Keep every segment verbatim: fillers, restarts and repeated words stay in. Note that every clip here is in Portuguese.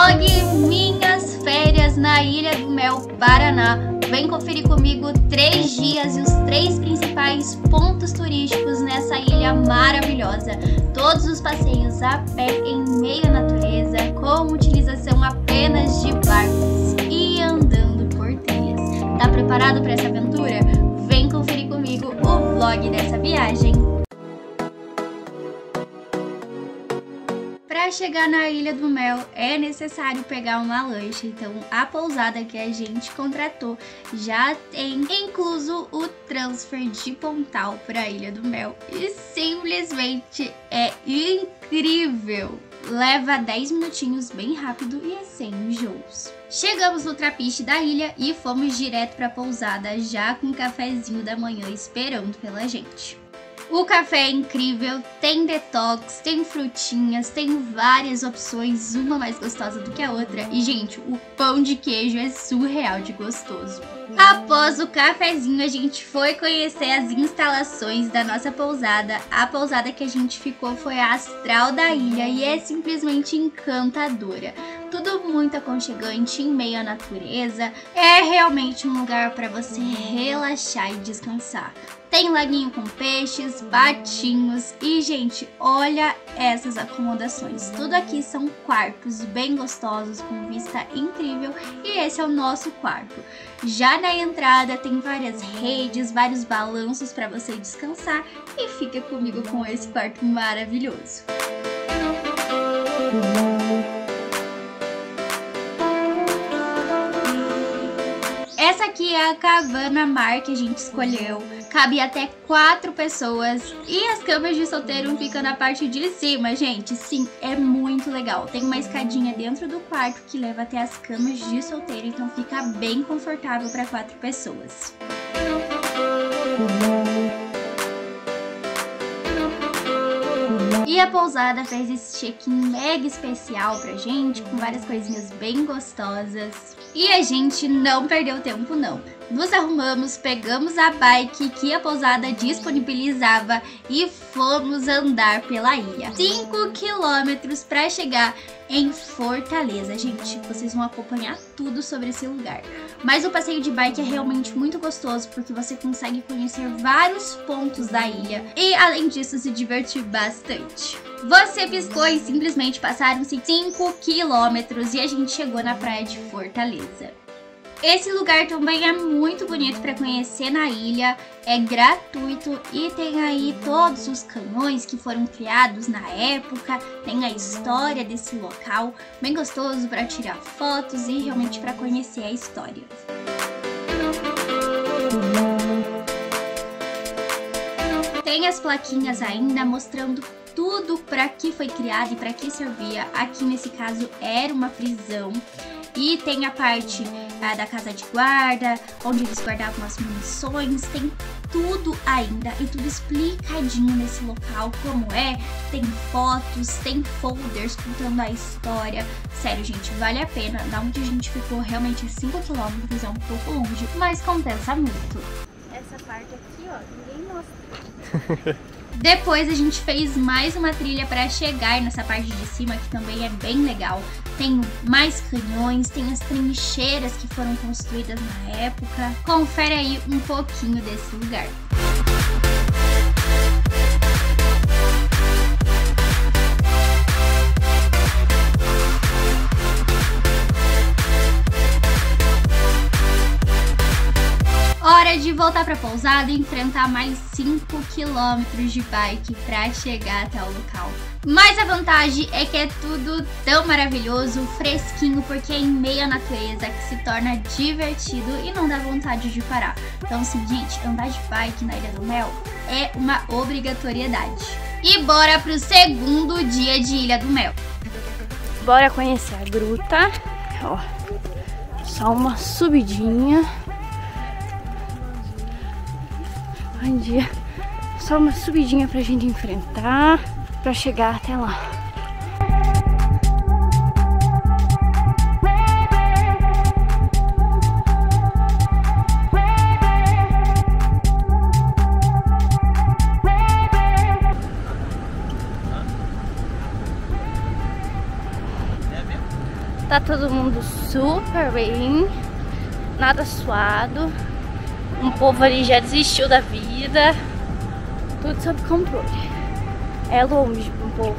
vlog Minhas Férias na Ilha do Mel, Paraná. Vem conferir comigo três dias e os três principais pontos turísticos nessa ilha maravilhosa. Todos os passeios a pé em meio à natureza, com utilização apenas de barcos e andando por trilhas. Tá preparado para essa aventura? Vem conferir comigo o vlog dessa viagem. Para chegar na Ilha do Mel é necessário pegar uma lancha, então a pousada que a gente contratou já tem incluso o transfer de Pontal para a Ilha do Mel e simplesmente é incrível! Leva dez minutinhos bem rápido e é sem enjoos. Chegamos no trapiche da ilha e fomos direto para a pousada já com o cafezinho da manhã esperando pela gente. O café é incrível, tem detox, tem frutinhas, tem várias opções, uma mais gostosa do que a outra. E, gente, o pão de queijo é surreal de gostoso. Após o cafezinho, a gente foi conhecer as instalações da nossa pousada. A pousada que a gente ficou foi a Astral da ilha e é simplesmente encantadora. Tudo muito aconchegante, em meio à natureza. É realmente um lugar para você relaxar e descansar. Tem laguinho com peixes, patinhos e, gente, olha essas acomodações. Tudo aqui são quartos bem gostosos, com vista incrível, e esse é o nosso quarto. Já na entrada tem várias redes, vários balanços para você descansar e fica comigo com esse quarto maravilhoso. Essa aqui é a cabana mar que a gente escolheu. Cabe até quatro pessoas e as camas de solteiro ficam na parte de cima, gente. Sim, é muito legal. Tem uma escadinha dentro do quarto que leva até as camas de solteiro, então fica bem confortável para quatro pessoas. E a pousada fez esse check-in mega especial pra gente, com várias coisinhas bem gostosas. E a gente não perdeu tempo não. Nos arrumamos, pegamos a bike que a pousada disponibilizava e fomos andar pela ilha. cinco quilômetros para chegar em Fortaleza. Gente, vocês vão acompanhar tudo sobre esse lugar. Mas o passeio de bike é realmente muito gostoso porque você consegue conhecer vários pontos da ilha e, além disso, se divertir bastante. Você piscou e simplesmente passaram-se cinco quilômetros e a gente chegou na praia de Fortaleza. Esse lugar também é muito bonito para conhecer na ilha, é gratuito e tem aí todos os canhões que foram criados na época, tem a história desse local, bem gostoso para tirar fotos e realmente para conhecer a história. Tem as plaquinhas ainda mostrando tudo para que foi criado e para que servia. Aqui nesse caso era uma prisão. E tem a parte ah, da casa de guarda, onde eles guardavam as munições, tem tudo ainda e tudo explicadinho nesse local, como é, tem fotos, tem folders contando a história. Sério, gente, vale a pena. Da onde a gente ficou, realmente cinco quilômetros, é um pouco longe, mas compensa muito. Essa parte aqui, ó, ninguém mostra. Depois a gente fez mais uma trilha para chegar nessa parte de cima, que também é bem legal. Tem mais canhões, tem as trincheiras que foram construídas na época. Confere aí um pouquinho desse lugar. Hora de voltar para a pousada e enfrentar mais cinco quilômetros de bike para chegar até o local. Mas a vantagem é que é tudo tão maravilhoso, fresquinho, porque é em meio à natureza que se torna divertido e não dá vontade de parar. Então, assim, gente, andar de bike na Ilha do Mel é uma obrigatoriedade. E bora pro segundo dia de Ilha do Mel. Bora conhecer a gruta. Ó, só uma subidinha. Bom dia. Só uma subidinha pra gente enfrentar, pra chegar até lá. Tá todo mundo super bem, nada suado. Um povo ali já desistiu da vida. Tudo sob controle. É longe um povo.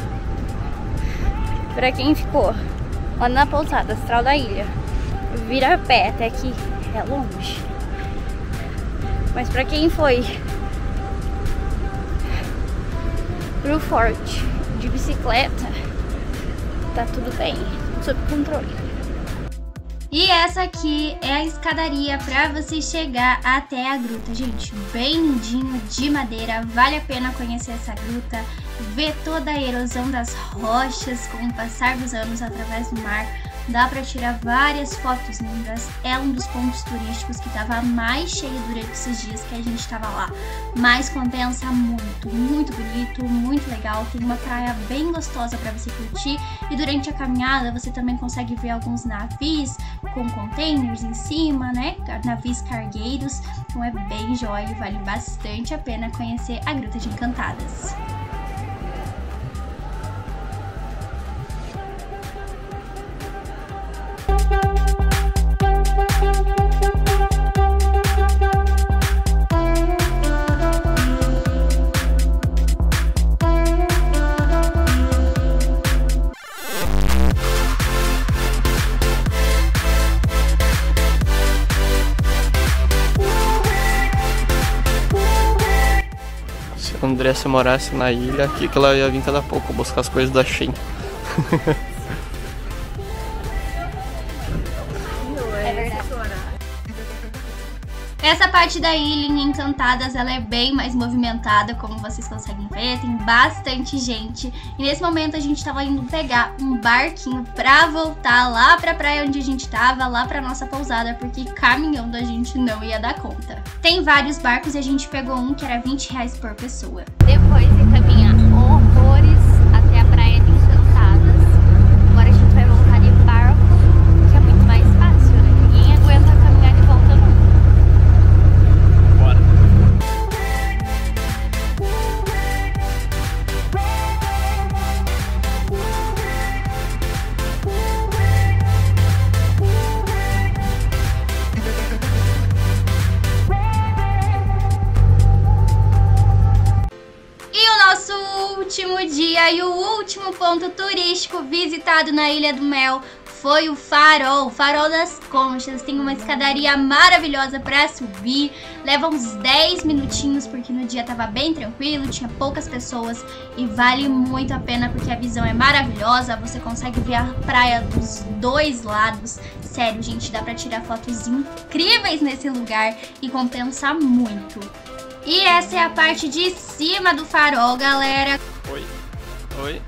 Pra quem ficou lá na pousada astral da ilha, vira a pé até aqui, é longe. Mas pra quem foi pro forte de bicicleta, tá tudo bem, sob controle. E essa aqui é a escadaria para você chegar até a gruta, gente. Bem lindinho, de madeira, vale a pena conhecer essa gruta, ver toda a erosão das rochas com o passar dos anos através do mar. Dá para tirar várias fotos lindas, é um dos pontos turísticos que estava mais cheio durante esses dias que a gente estava lá. Mas compensa muito, muito bonito, muito legal, tem uma praia bem gostosa para você curtir. E durante a caminhada você também consegue ver alguns navios com containers em cima, né? Navios cargueiros, então é bem jóia e vale bastante a pena conhecer a Gruta de Encantadas. Se a Andressa morasse na ilha, aqui que ela ia vir cada pouco buscar as coisas da Shein. Essa parte da ilha em Encantadas, ela é bem mais movimentada, como vocês conseguem ver, tem bastante gente. E nesse momento a gente tava indo pegar um barquinho pra voltar lá pra praia onde a gente tava, lá pra nossa pousada, porque caminhando a gente não ia dar conta. Tem vários barcos e a gente pegou um que era vinte reais por pessoa. Depois de caminhar horrores até a praia de Encantadas, agora a gente vai voltar de barco, que é muito mais fácil, né? Ninguém aguenta caminhar de volta não. Último dia e o último ponto turístico visitado na Ilha do Mel foi o farol, o farol das Conchas. Tem uma escadaria maravilhosa para subir, leva uns dez minutinhos porque no dia tava bem tranquilo, tinha poucas pessoas e vale muito a pena porque a visão é maravilhosa, você consegue ver a praia dos dois lados. Sério, gente, dá para tirar fotos incríveis nesse lugar e compensa muito. E essa é a parte de cima do farol, galera. Oi, oi.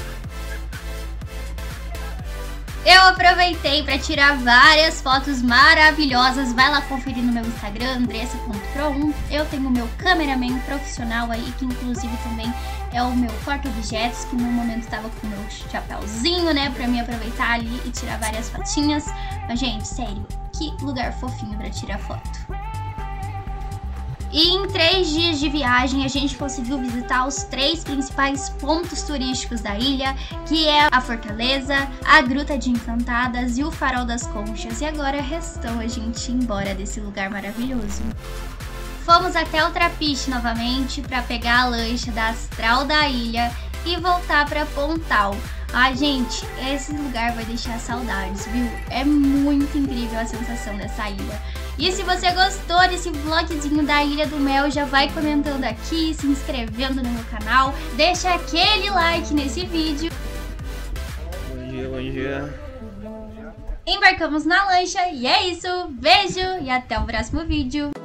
Eu aproveitei para tirar várias fotos maravilhosas. Vai lá conferir no meu Instagram, andressa ponto pro um. Eu tenho o meu cameraman profissional aí, que inclusive também é o meu porta-objetos, que no momento estava com o meu chapéuzinho, né, para me aproveitar ali e tirar várias fotinhas. Mas, gente, sério, que lugar fofinho para tirar foto. E em três dias de viagem a gente conseguiu visitar os três principais pontos turísticos da ilha, que é a Fortaleza, a Gruta de Encantadas e o Farol das Conchas. E agora restou a gente ir embora desse lugar maravilhoso. Fomos até o Trapiche novamente para pegar a lancha da Astral da ilha e voltar para Pontal. Ah, gente, esse lugar vai deixar saudades, viu? É muito incrível a sensação dessa ilha. E se você gostou desse vlogzinho da Ilha do Mel, já vai comentando aqui, se inscrevendo no meu canal, deixa aquele like nesse vídeo. Bom dia, bom dia. Embarcamos na lancha e é isso. Beijo e até o próximo vídeo.